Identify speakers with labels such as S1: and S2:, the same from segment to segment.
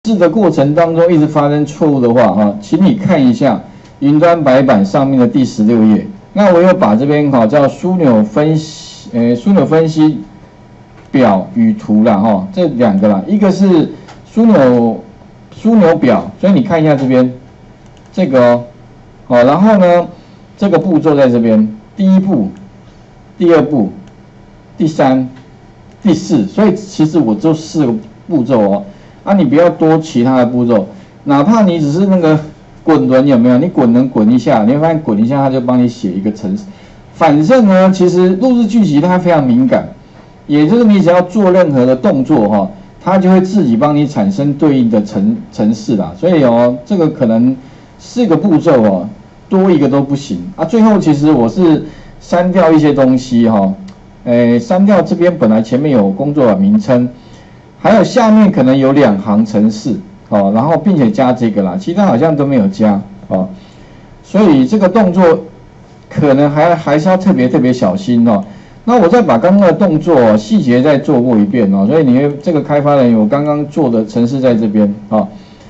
S1: 试的过程当中一直发生错误的话，哈，请你看一下云端白板上面的第16页。那我有把这边哈叫枢纽分析表与图啦，哈，这两个啦，一个是枢纽表，所以你看一下这边这个哦，好，然后呢，这个步骤在这边，第一步、第二步、第三、第四，所以其实我就4个步骤哦，啊，你不要多其他的步骤，哪怕你只是那个滚轮有没有？你滚轮滚一下，你会发现滚一下它就帮你写一个程式。反正呢，其实录制剧集它非常敏感，也就是你只要做任何的动作哈，它就会自己帮你产生对应的程式啦。所以哦，这个可能4个步骤哦，多一个都不行啊。最后其实我是删掉一些东西哈，删掉这边本来前面有工作的名称，还有下面可能有2行程式哦，然后并且加这个啦，其他好像都没有加哦，所以这个动作可能还是要特别小心哦。那我再把刚刚的动作细节再做过一遍哦，所以你会这个开发人员我刚刚做的程式在这边啊，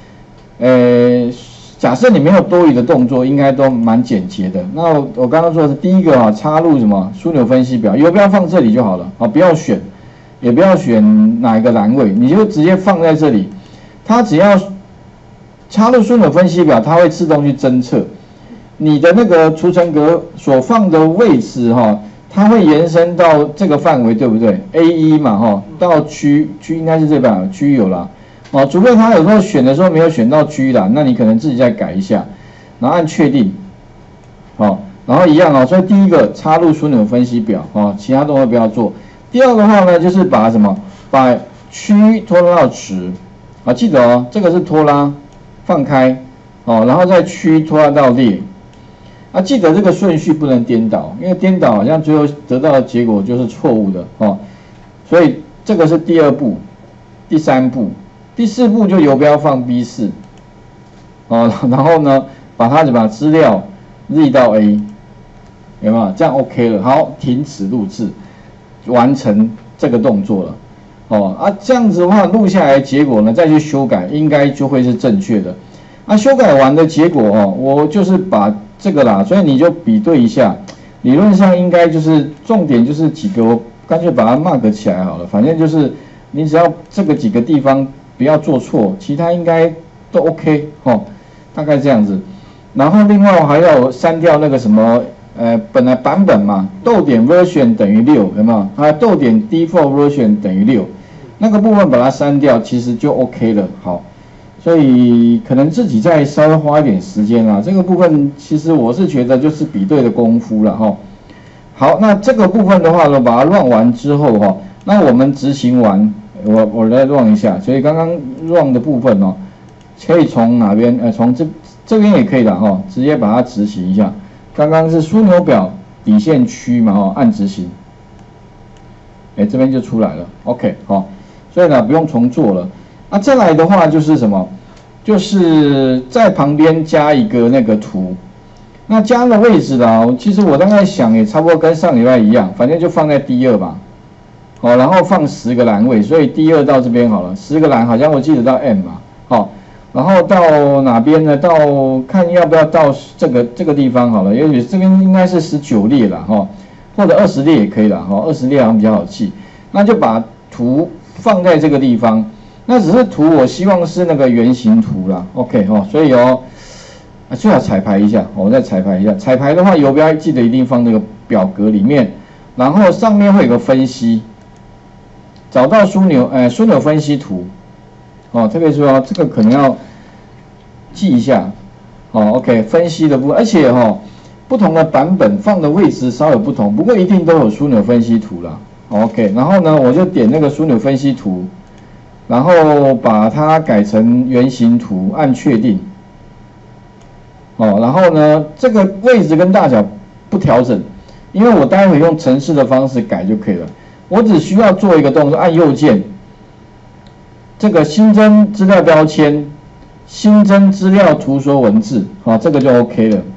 S1: 假设你没有多余的动作，应该都蛮简洁的。那我刚刚说的是第一个啊，插入什么枢纽分析表，游标放这里就好了啊，不要选，也不要选哪一个栏位，你就直接放在这里。它只要插入枢纽分析表，它会自动去侦测你的那个储存格所放的位置哈，它会延伸到这个范围，对不对 ？A1 嘛哈，到区应该是这边区有啦，哦，除非它有时候选的时候没有选到区啦，那你可能自己再改一下，然后按确定，好，然后一样哦，所以第一个插入枢纽分析表哦，其他动作不要做。第二个话呢，就是把什么把区拖拉到值。啊，记得哦，这个是拖拉，放开，哦，然后再区拖拉到列，啊，记得这个顺序不能颠倒，因为颠倒好像最后得到的结果就是错误的哦，所以这个是第2步、第3步、第4步就游标放 B4，哦，然后呢，把资料 read 到 A， 有没有？这样 OK 了，好，停止录制，完成这个动作了。哦啊，这样子的话录下来结果呢，再去修改，应该就会是正确的。啊，修改完的结果哦，我就是把这个啦，所以你就比对一下，理论上应该就是重点就是几个，我干脆把它 mark 起来好了，反正就是你只要这个几个地方不要做错，其他应该都 OK 哦，大概这样子。然后另外还要删掉那个什么。本来版本嘛，逗点 version 等于6，有没有？啊，逗点 default version 等于6，那个部分把它删掉，其实就 OK 了。好，所以可能自己再稍微花一点时间啦。这个部分其实我是觉得就是比对的功夫了哈。好，那这个部分的话呢，把它run完之后哈，那我们执行完，我来run一下。所以刚刚run的部分哦，可以从哪边？从这边也可以的哈，直接把它执行一下。刚刚是枢纽表底线区嘛，哦，按执行，这边就出来了 ，OK， 好，所以呢不用重做了。那再来的话就是什么？就是在旁边加一个那个图，那加的位置啦，其实我大概想也差不多跟上礼拜一样，反正就放在第2吧，好，然后放10个栏位，所以第2到这边好了，10个栏好像我记得到 M 嘛，好。然后到哪边呢？到看要不要到这个地方好了，也许这边应该是19列啦哈，或者20列也可以啦哈，20列好像比较好记。那就把图放在这个地方，那只是图，我希望是那个圆形图啦 ，OK 哈，所以哦，最好彩排一下，我再彩排一下。彩排的话，游标记得一定放这个表格里面，然后上面会有个分析，找到枢纽分析图。哦，特别说这个可能要记一下，哦 ，OK， 分析的部分，而且不同的版本放的位置稍有不同，不过一定都有枢纽分析图啦 ，OK， 然后呢，我就点那个枢纽分析图，然后把它改成圆形图，按确定，哦，然后呢，这个位置跟大小不调整，因为我待会用程式的方式改就可以了，我只需要做一个动作，按右键。这个新增资料标签，新增资料图说文字，好，这个就 OK 了。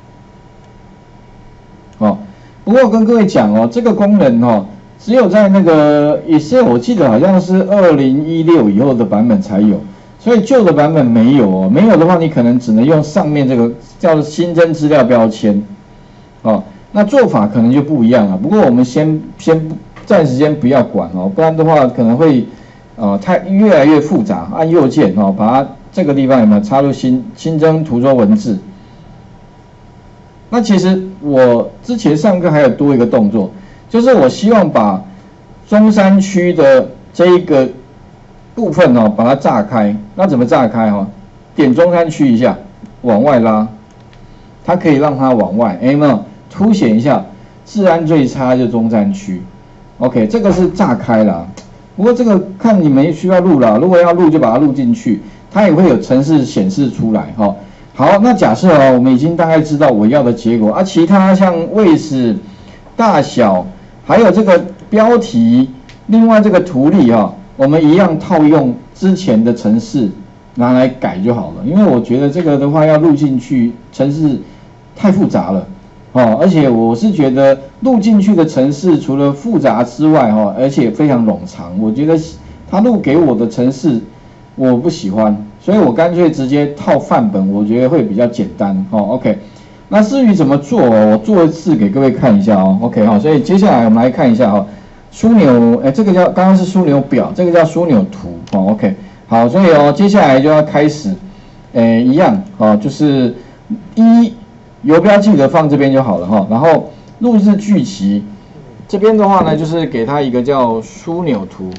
S1: 好，不过我跟各位讲哦，这个功能只有在那个Excel，我记得好像是2016以后的版本才有， 所以旧的版本没有哦，没有的话你可能只能用上面这个叫做新增资料标签，哦，那做法可能就不一样了。不过我们暂时先不要管哦，不然的话可能会越来越复杂。按右键哦，把它这个地方有没有插入新增图说文字？那其实我之前上课还有多一个动作，就是我希望把中山区的这一个部分哦，把它炸开。那怎么炸开哦？点中山区一下，往外拉，它可以让它往外，有没有凸显一下治安最差就中山区 ？OK， 这个是炸开了。不过这个看你们需要录啦，如果要录就把它录进去，它也会有程式显示出来哈。好，那假设哦，我们已经大概知道我要的结果啊，其他像位置、大小，还有这个标题，另外这个图例哈，我们一样套用之前的程式拿来改就好了。因为我觉得这个的话要录进去，程式太复杂了哦，而且我是觉得录进去的程式除了复杂之外哈，而且非常冗长，我觉得他录给我的程式我不喜欢。所以我干脆直接套范本，我觉得会比较简单哦。OK， 那至于怎么做哦，我做一次给各位看一下哦。OK 哈，所以接下来我们来看一下哈，枢纽，这个叫刚刚是枢纽表，这个叫枢纽图哦。OK， 好，所以哦，接下来就要开始，一样哦，就是游标记得放这边就好了哈。然后录制剧集这边的话呢，就是给它一个叫枢纽图，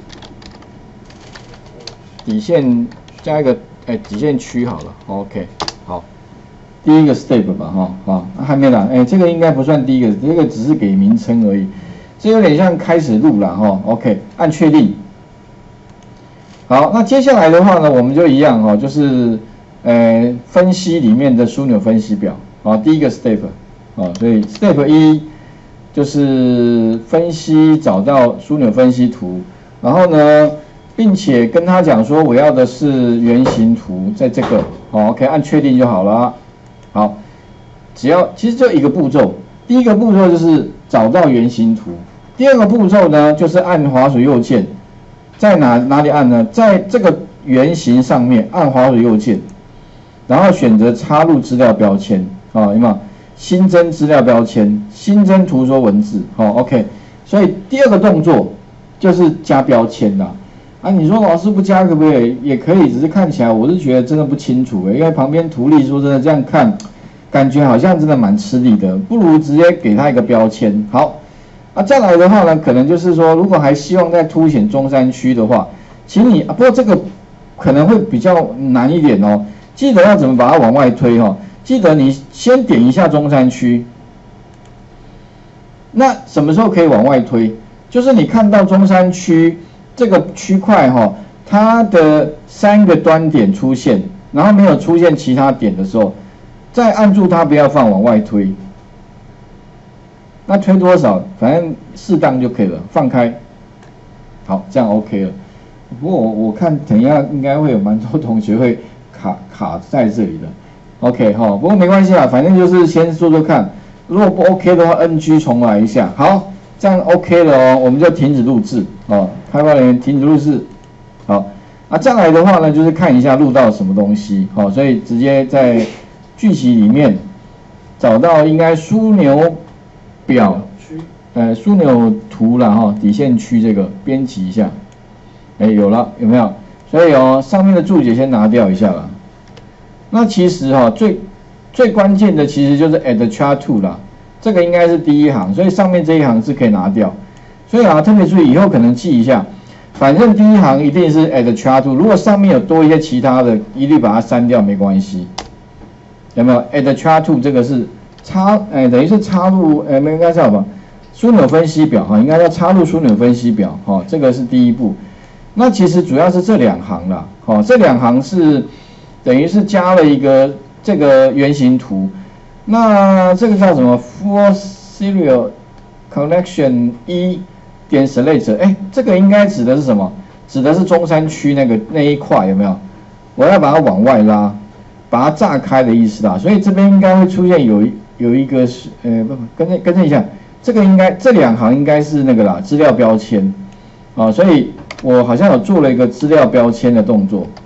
S1: 底线。加一个底线区好了 ，OK， 好，第一个 step 吧，好，还没啦，这个应该不算第一个，这个只是给名称而已，这有点像开始录了哈 ，OK， 按确定。好，那接下来的话呢，我们就一样哈，就是分析里面的枢纽分析表，好，第一个 step， 所以 step 1就是分析找到枢纽分析图，然后呢。并且跟他讲说我要的是圆形图，在这个，OK， 按确定就好了。好，其实就一个步骤，第一个步骤就是找到圆形图，第二个步骤呢就是按滑鼠右键，在哪里按呢？在这个圆形上面按滑鼠右键，然后选择插入资料标签，有没有？新增资料标签，新增图说文字，OK。所以第二个动作就是加标签啦。你说老师不加可不可以？也可以，只是看起来我是觉得真的不清楚因为旁边图例说真的这样看，感觉好像真的蛮吃力的，不如直接给它一个标签。好，再来的话呢，可能就是说，如果还希望再凸显中山区的话，请你不过这个可能会比较难一点哦。记得要怎么把它往外推哦。记得你先点一下中山区，那什么时候可以往外推？就是你看到中山区。这个区块它的3个端点出现，然后没有出现其他点的时候，再按住它不要放往外推。那推多少？反正适当就可以了，放开。好，这样 OK 了。不过我看等一下应该会有蛮多同学会卡在这里的。OK 不过没关系啦，反正就是先做做看。如果不 OK 的话 ，NG 重来一下。好。这样 OK 了哦，我们就停止录制哦。开发人员停止录制，好。再来的话呢，就是看一下录到什么东西，所以直接在剧集里面找到应该枢纽表，枢纽图啦底线区这个编辑一下，有了有没有？所以上面的注解先拿掉一下啦。那其实最关键的其实就是 add chart to 啦。这个应该是第一行，所以上面这一行是可以拿掉。所以特别注意，以后可能记一下，反正第一行一定是 add chart to， 如果上面有多一些其他的，一律把它删掉，没关系。有没有 add chart to 这个是等于是插入，应该叫什么？枢纽分析表应该要插入枢纽分析表这个是第一步。那其实主要是这2行啦，这2行是等于是加了一个这个圆形图。那这个叫什么 ？For serial collection 点 select， 这个应该指的是什么？指的是中山区那一块有没有？我要把它往外拉，把它炸开的意思啦。所以这边应该会出现有一个是更正一下，这个应该这2行应该是那个啦，资料标签所以我好像有做了一个资料标签的动作。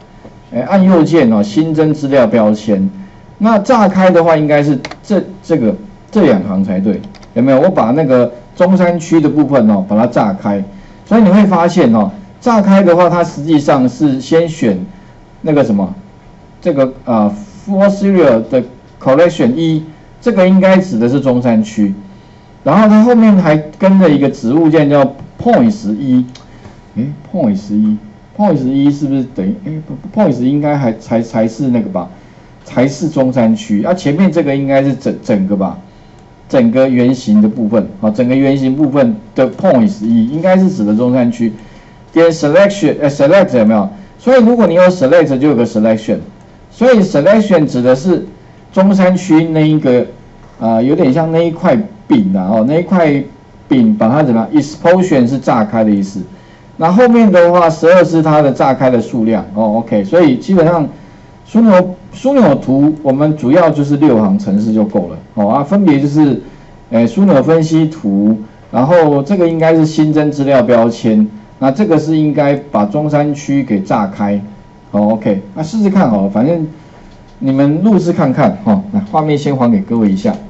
S1: 按右键哦，新增资料标签。那炸开的话，应该是这两行才对，有没有？我把那个中山区的部分哦，把它炸开。所以你会发现哦，炸开的话，它实际上是先选那个什么，这个For Serial 的 Collection 1，这个应该指的是中山区。然后它后面还跟了一个子物件叫 Points 1， Points 1是不是等于Points 应该才是那个吧？才是中山区啊，前面这个应该是整个吧，整个圆形的部分啊，整个圆形部分的 Points 1应该是指的中山区。点 Select 有没有？所以如果你有 Select 就有个 Selection， 所以 Selection 指的是中山区那一个有点像那一块饼啊哦，那一块饼把它怎么样 ？Explosion 是炸开的意思。那后面的话，12是它的炸开的数量哦。OK， 所以基本上枢纽图我们主要就是6行程式就够了哦啊，分别就是枢纽分析图，然后这个应该是新增资料标签，那这个是应该把中山区给炸开哦。OK， 那试试看好了，反正你们录制看看哈。那画面先还给各位一下。